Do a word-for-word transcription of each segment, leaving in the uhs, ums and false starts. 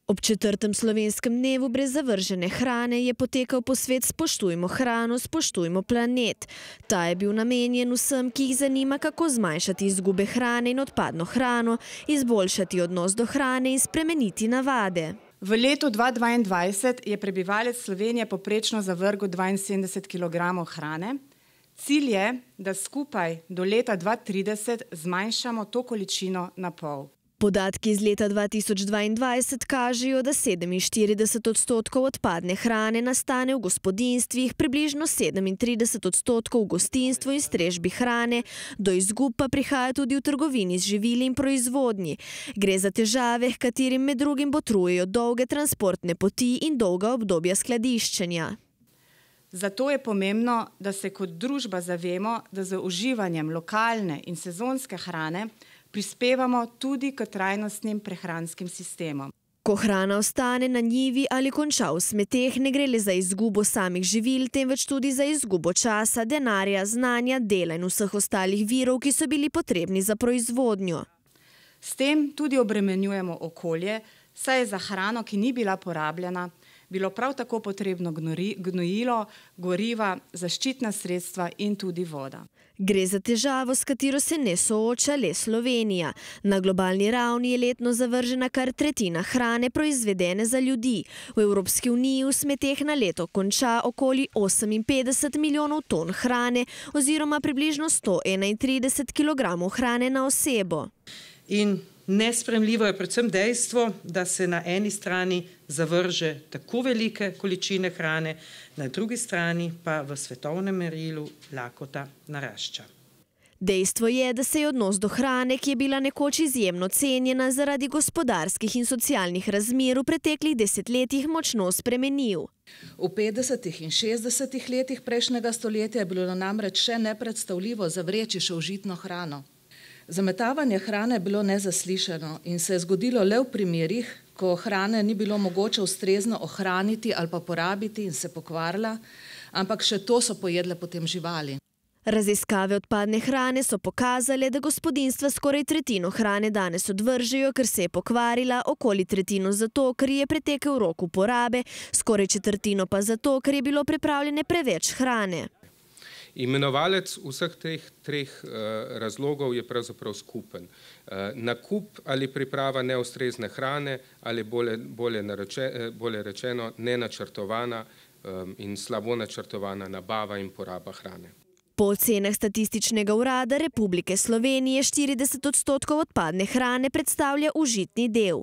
Ob četrtem slovenskem dnevu brez zavržene hrane je potekal posvet Spoštujmo hrano, spoštujmo planet. Ta je bil namenjen vsem, ki jih zanima, kako zmanjšati izgube hrane in odpadno hrano, izboljšati odnos do hrane in spremeniti navade. V letu dva tisoč dvaindvajset je prebivalec Slovenije poprečno zavrgel dvainsedemdeset kilogramov hrane. Cilj je, da skupaj do leta dva tisoč trideset zmanjšamo to količino na pol. Podatki iz leta dva tisoč dvaindvajset kažejo, da sedeminštirideset odstotkov odpadne hrane nastane v gospodinjstvih, približno sedemintrideset odstotkov v gostinstvu in strežbi hrane, do izgub pa prihaja tudi v trgovini z živili in proizvodnji. Gre za težave, h katerim med drugim botrujejo dolge transportne poti in dolga obdobja skladiščenja. Zato je pomembno, da se kot družba zavemo, da z uživanjem lokalne in sezonske hrane prispevamo tudi k trajnostnim prehranskim sistemom. Ko hrana ostane na njivi ali konča v smeteh, ne gre le za izgubo samih živil, temveč tudi za izgubo časa, denarja, znanja, dela in vseh ostalih virov, ki so bili potrebni za proizvodnjo. S tem tudi obremenjujemo okolje, saj je za hrano, ki ni bila porabljena, bilo prav tako potrebno gnojilo, goriva, zaščitna sredstva in tudi voda. Gre za težavo, s katero se ne sooča le Slovenija. Na globalni ravni je letno zavržena kar tretjina hrane proizvedene za ljudi. V Evropski uniji v smeteh na leto konča okoli oseminpetdeset milijonov ton hrane oziroma približno sto enaintrideset kilogramov hrane na osebo. In nesprejemljivo je predvsem dejstvo, da se na eni strani zavrže tako velike količine hrane, na drugi strani pa v svetovnem merilu lakota narašča. Dejstvo je, da se je odnos do hrane, ki je bila nekoč izjemno cenjena zaradi gospodarskih in socialnih razmer, v preteklih desetletjih močno spremenil. V petdesetih in šestdesetih letih prejšnjega stoletja je bilo namreč še nepredstavljivo zavreči še užitno hrano. Zametavanje hrane je bilo nezaslišano in se je zgodilo le v primerih, ko hrane ni bilo mogoče ustrezno ohraniti ali pa porabiti in se pokvarila, ampak še to so pojedle potem živali. Raziskave odpadne hrane so pokazale, da gospodinjstva skoraj tretjino hrane danes odvržejo, ker se je pokvarila, okoli tretjino zato, ker je pretekel rok uporabe, skoraj četrtino pa zato, ker je bilo pripravljene preveč hrane. Imenovalec vseh teh treh razlogov je pravzaprav skupen. Nakup ali priprava neustrezne hrane ali bolje, bolje, nareče, bolje rečeno nenačrtovana in slabo načrtovana nabava in poraba hrane. Po ocenah Statističnega urada Republike Slovenije štirideset odstotkov odpadne hrane predstavlja užitni del.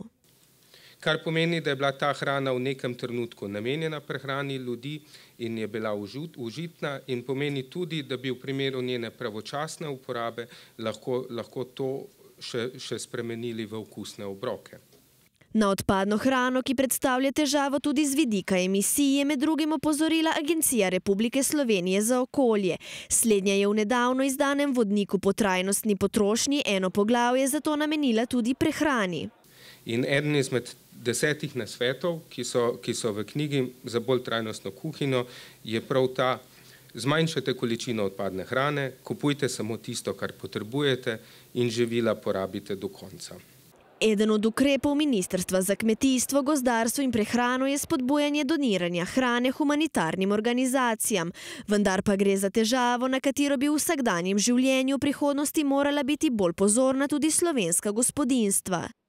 Kar pomeni, da je bila ta hrana v nekem trenutku namenjena prehrani ljudi in je bila užitna, in pomeni tudi, da bi v primeru njene pravočasne uporabe lahko, lahko to še, še spremenili v okusne obroke. Na odpadno hrano, ki predstavlja težavo tudi z vidika emisij, je med drugim opozorila Agencija Republike Slovenije za okolje. Slednja je v nedavno izdanem vodniku po trajnostni potrošnji eno poglavje zato namenila tudi prehrani. In eden izmed desetih nasvetov, ki so, ki so v knjigi za bolj trajnostno kuhinjo, je prav ta: zmanjšajte količino odpadne hrane, kupujte samo tisto, kar potrebujete, in živila porabite do konca. Eden od ukrepov Ministrstva za kmetijstvo, gozdarstvo in prehrano je spodbujanje doniranja hrane humanitarnim organizacijam. Vendar pa gre za težavo, na katero bi v vsakdanjem življenju v prihodnosti morala biti bolj pozorna tudi slovenska gospodinjstva.